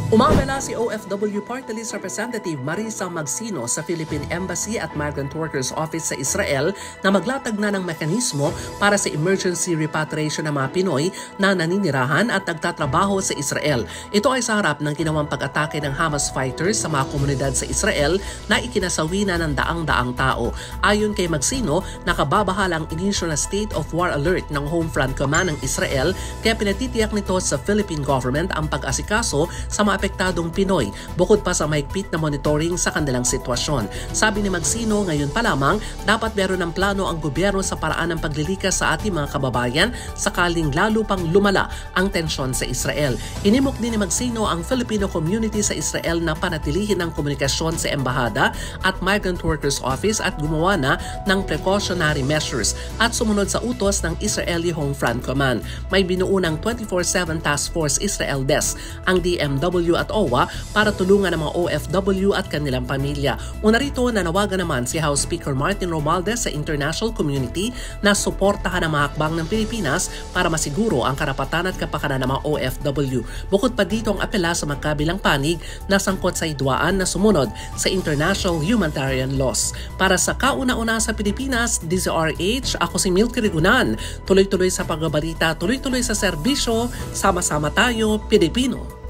Umabala si OFW Party List Representative Marisa Magsino sa Philippine Embassy at Migrant Workers Office sa Israel na maglatag na ng mekanismo para sa emergency repatriation ng mga Pinoy na naninirahan at nagtatrabaho sa Israel. Ito ay sa harap ng ginawang pag-atake ng Hamas fighters sa mga komunidad sa Israel na ikinasawi na ng daang-daang tao. Ayon kay Magsino, nakababahala ang inisyo na state of war alert ng Home Front Command ng Israel kaya pinatitiyak nito sa Philippine government ang pag-asikaso sa mga apektadong Pinoy bukod pa sa mahigpit na monitoring sa kanilang sitwasyon. Sabi ni Magsino, ngayon pa lamang dapat meron ng plano ang gobyerno sa paraan ng paglilikas sa ating mga kababayan sakaling lalo pang lumala ang tensyon sa Israel. Hinimok din ni Magsino ang Filipino community sa Israel na panatilihin ang komunikasyon sa embahada at Migrant Workers Office at gumawa na ng precautionary measures at sumunod sa utos ng Israeli Home Front Command. May binuo ng 24/7 Task Force Israel Desk ang DMW at OWA para tulungan ang mga OFW at kanilang pamilya. Una rito, nanawagan naman si House Speaker Martin Romualdez sa international community na suportahan ang mga hakbang ng Pilipinas para masiguro ang karapatan at kapakanan ng mga OFW. Bukod pa dito ang apela sa magkabilang panig na sangkot sa hidwaan na sumunod sa international humanitarian laws. Para sa kauna-una sa Pilipinas, DZRH, ako si Milky Rigunan. Tuloy-tuloy sa pagbabalita, tuloy-tuloy sa serbisyo, sama-sama tayo, Pilipino.